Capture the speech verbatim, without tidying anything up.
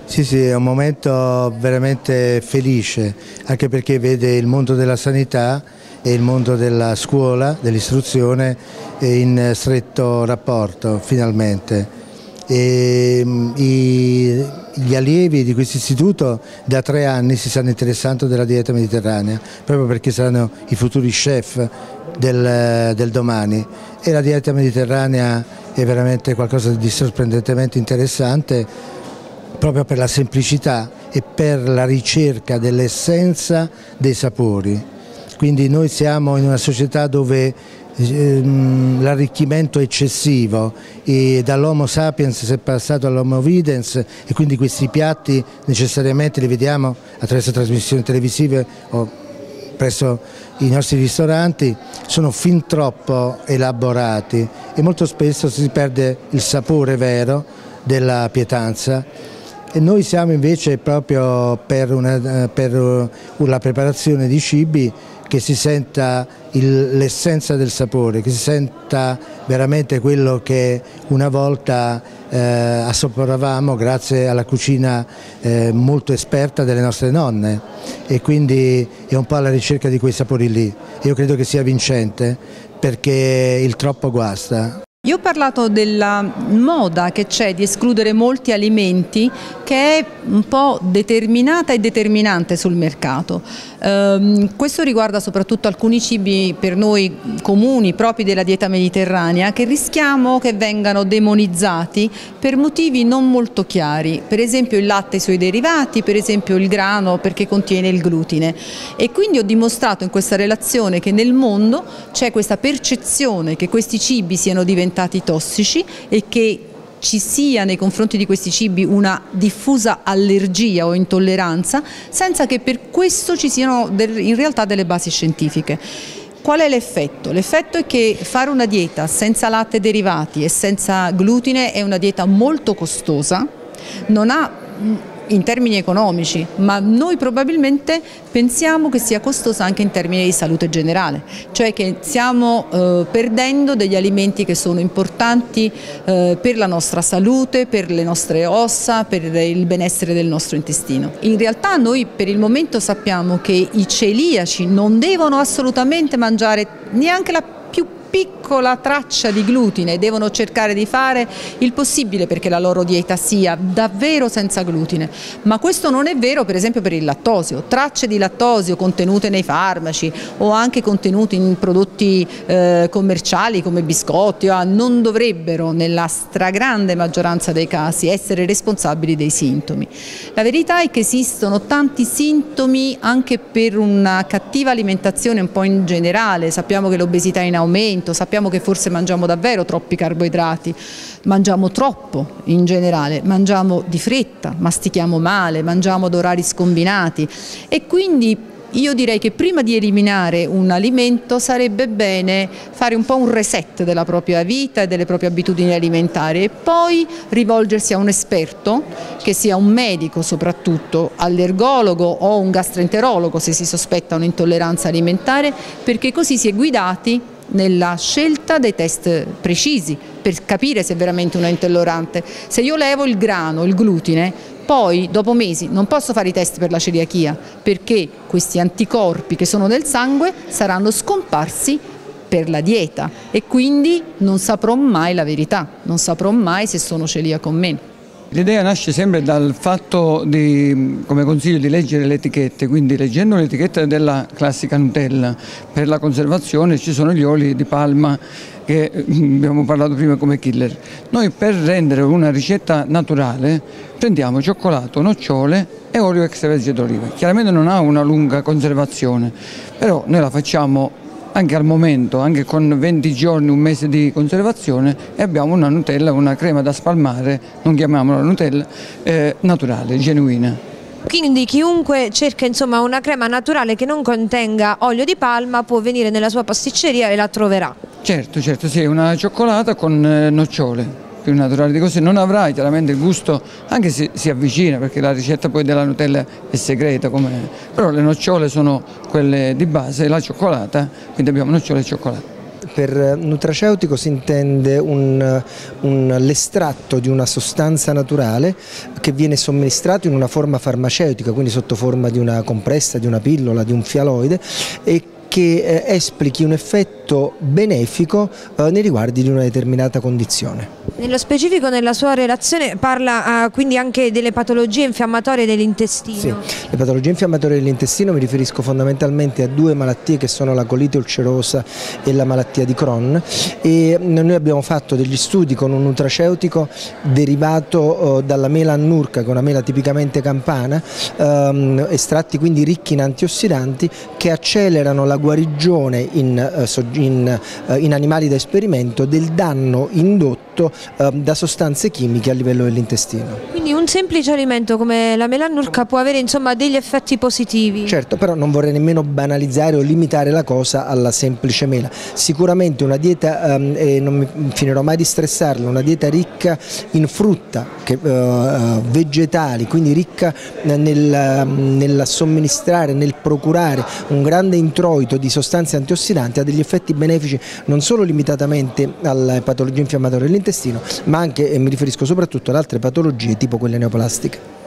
Sì, sì, è un momento veramente felice, anche perché vede il mondo della sanità e il mondo della scuola, dell'istruzione in stretto rapporto, finalmente. E, i, gli allievi di questo istituto da tre anni si stanno interessando della dieta mediterranea, proprio perché saranno i futuri chef del, del domani, e la dieta mediterranea è veramente qualcosa di sorprendentemente interessante, proprio per la semplicità e per la ricerca dell'essenza dei sapori. Quindi noi siamo in una società dove ehm, l'arricchimento è eccessivo, e dall'Homo sapiens si è passato all'Homo videns, e quindi questi piatti necessariamente li vediamo attraverso trasmissioni televisive o presso i nostri ristoranti, sono fin troppo elaborati e molto spesso si perde il sapore vero della pietanza. E noi siamo invece proprio per, una, per la preparazione di cibi che si senta l'essenza del sapore, che si senta veramente quello che una volta eh, assaporavamo grazie alla cucina eh, molto esperta delle nostre nonne, e quindi è un po' alla ricerca di quei sapori lì. Io credo che sia vincente, perché il troppo guasta. Io ho parlato della moda che c'è di escludere molti alimenti, che è un po' determinata e determinante sul mercato. Um, questo riguarda soprattutto alcuni cibi per noi comuni, propri della dieta mediterranea, che rischiamo che vengano demonizzati per motivi non molto chiari, per esempio il latte e i suoi derivati, per esempio il grano perché contiene il glutine. E quindi ho dimostrato in questa relazione che nel mondo c'è questa percezione che questi cibi siano diventati tossici e che ci sia nei confronti di questi cibi una diffusa allergia o intolleranza, senza che per questo ci siano in realtà delle basi scientifiche. Qual è l'effetto? L'effetto è che fare una dieta senza latte e derivati e senza glutine è una dieta molto costosa, non ha in termini economici, ma noi probabilmente pensiamo che sia costosa anche in termini di salute generale, cioè che stiamo eh, perdendo degli alimenti che sono importanti eh, per la nostra salute, per le nostre ossa, per il benessere del nostro intestino. In realtà noi per il momento sappiamo che i celiaci non devono assolutamente mangiare neanche la più piccola traccia di glutine, devono cercare di fare il possibile perché la loro dieta sia davvero senza glutine, ma questo non è vero per esempio per il lattosio. Tracce di lattosio contenute nei farmaci o anche contenute in prodotti eh, commerciali come biscotti ah, non dovrebbero nella stragrande maggioranza dei casi essere responsabili dei sintomi. La verità è che esistono tanti sintomi anche per una cattiva alimentazione un po' in generale. Sappiamo che l'obesità è in aumento, sappiamo che forse mangiamo davvero troppi carboidrati, mangiamo troppo in generale, mangiamo di fretta, mastichiamo male, mangiamo ad orari scombinati, e quindi io direi che prima di eliminare un alimento sarebbe bene fare un po' un reset della propria vita e delle proprie abitudini alimentari e poi rivolgersi a un esperto, che sia un medico soprattutto, allergologo o un gastroenterologo se si sospetta un'intolleranza alimentare, perché così si è guidati nella scelta dei test precisi per capire se è veramente una intollerante. Se io levo il grano, il glutine, poi dopo mesi non posso fare i test per la celiachia, perché questi anticorpi che sono nel sangue saranno scomparsi per la dieta e quindi non saprò mai la verità, non saprò mai se sono celiaco o meno. L'idea nasce sempre dal fatto di, come consiglio, di leggere le etichette, quindi leggendo l'etichetta della classica Nutella, per la conservazione ci sono gli oli di palma che abbiamo parlato prima come killer. Noi per rendere una ricetta naturale prendiamo cioccolato, nocciole e olio extravergine d'oliva. Chiaramente non ha una lunga conservazione, però noi la facciamo anche al momento, anche con venti giorni, un mese di conservazione, e abbiamo una Nutella, una crema da spalmare, non chiamiamola Nutella, eh, naturale, genuina. Quindi chiunque cerca insomma una crema naturale che non contenga olio di palma può venire nella sua pasticceria e la troverà? Certo, certo, sì, una cioccolata con eh, nocciole. Più naturale di così non avrai chiaramente il gusto, anche se si avvicina, perché la ricetta poi della Nutella è segreta, come, però le nocciole sono quelle di base, la cioccolata, quindi abbiamo nocciole e cioccolato. per nutraceutico si intende un, un, l'estratto di una sostanza naturale che viene somministrato in una forma farmaceutica, quindi sotto forma di una compressa, di una pillola, di un fialoide, e che eh, esplichi un effetto benefico eh, nei riguardi di una determinata condizione. Nello specifico nella sua relazione parla uh, quindi anche delle patologie infiammatorie dell'intestino. Sì, le patologie infiammatorie dell'intestino mi riferisco fondamentalmente a due malattie che sono la colite ulcerosa e la malattia di Crohn, e noi abbiamo fatto degli studi con un nutraceutico derivato uh, dalla mela annurca, che è una mela tipicamente campana, um, estratti quindi ricchi in antiossidanti che accelerano la guarigione in, uh, in, uh, in animali da esperimento del danno indotto uh, da sostanze chimiche a livello dell'intestino. Quindi un semplice alimento come la mela annurca può avere insomma degli effetti positivi? Certo, però non vorrei nemmeno banalizzare o limitare la cosa alla semplice mela. Sicuramente una dieta, um, e non mi finirò mai di stressarla, una dieta ricca in frutta, che, uh, vegetali, quindi ricca nel, nel somministrare, nel procurare un grande introito di sostanze antiossidanti, ha degli effetti benefici non solo limitatamente alle patologie infiammatorie dell'intestino, ma anche, e mi riferisco soprattutto ad altre patologie tipo quelle neoplastiche.